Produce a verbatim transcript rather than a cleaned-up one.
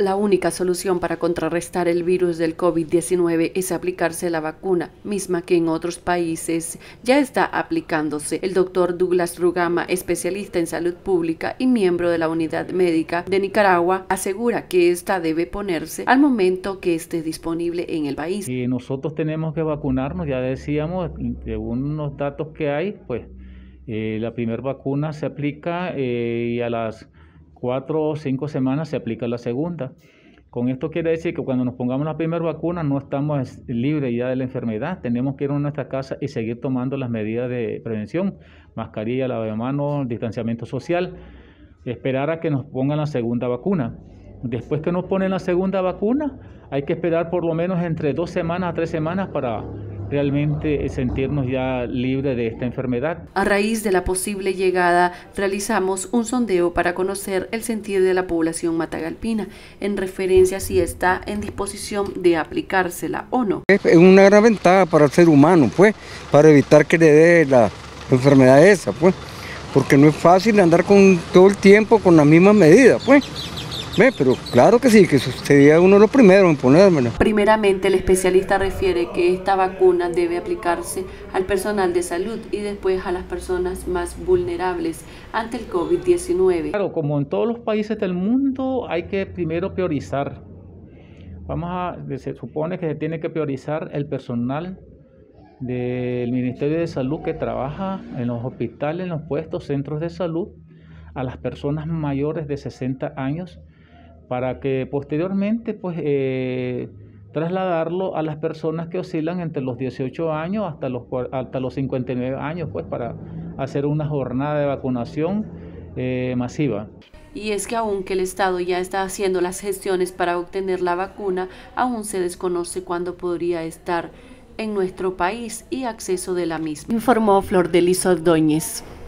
La única solución para contrarrestar el virus del COVID diecinueve es aplicarse la vacuna, misma que en otros países ya está aplicándose. El doctor Douglas Rugama, especialista en salud pública y miembro de la Unidad Médica de Nicaragua, asegura que esta debe ponerse al momento que esté disponible en el país. Y nosotros tenemos que vacunarnos, ya decíamos, según los datos que hay, pues eh, la primera vacuna se aplica eh, y a las cuatro o cinco semanas se aplica la segunda. Con esto quiere decir que cuando nos pongamos la primera vacuna no estamos libres ya de la enfermedad. Tenemos que ir a nuestra casa y seguir tomando las medidas de prevención, mascarilla, lavado de manos, distanciamiento social, esperar a que nos pongan la segunda vacuna. Después que nos ponen la segunda vacuna, hay que esperar por lo menos entre dos semanas a tres semanas para realmente sentirnos ya libres de esta enfermedad. A raíz de la posible llegada, realizamos un sondeo para conocer el sentir de la población matagalpina, en referencia a si está en disposición de aplicársela o no. Es una gran ventaja para el ser humano, pues, para evitar que le dé la enfermedad esa, pues, porque no es fácil andar con todo el tiempo con las mismas medidas, pues. Ve, pero claro que sí, que sería uno de los primeros en ponérmela. Primeramente, el especialista refiere que esta vacuna debe aplicarse al personal de salud y después a las personas más vulnerables ante el COVID diecinueve. Claro, como en todos los países del mundo, hay que primero priorizar. Vamos a, se supone que se tiene que priorizar el personal del Ministerio de Salud que trabaja en los hospitales, en los puestos, centros de salud, a las personas mayores de sesenta años, para que posteriormente pues eh, trasladarlo a las personas que oscilan entre los dieciocho años hasta los, hasta los cincuenta y nueve años, pues para hacer una jornada de vacunación eh, masiva. Y es que aunque el Estado ya está haciendo las gestiones para obtener la vacuna, aún se desconoce cuándo podría estar en nuestro país y acceso de la misma, informó Flor de Lis Ordóñez.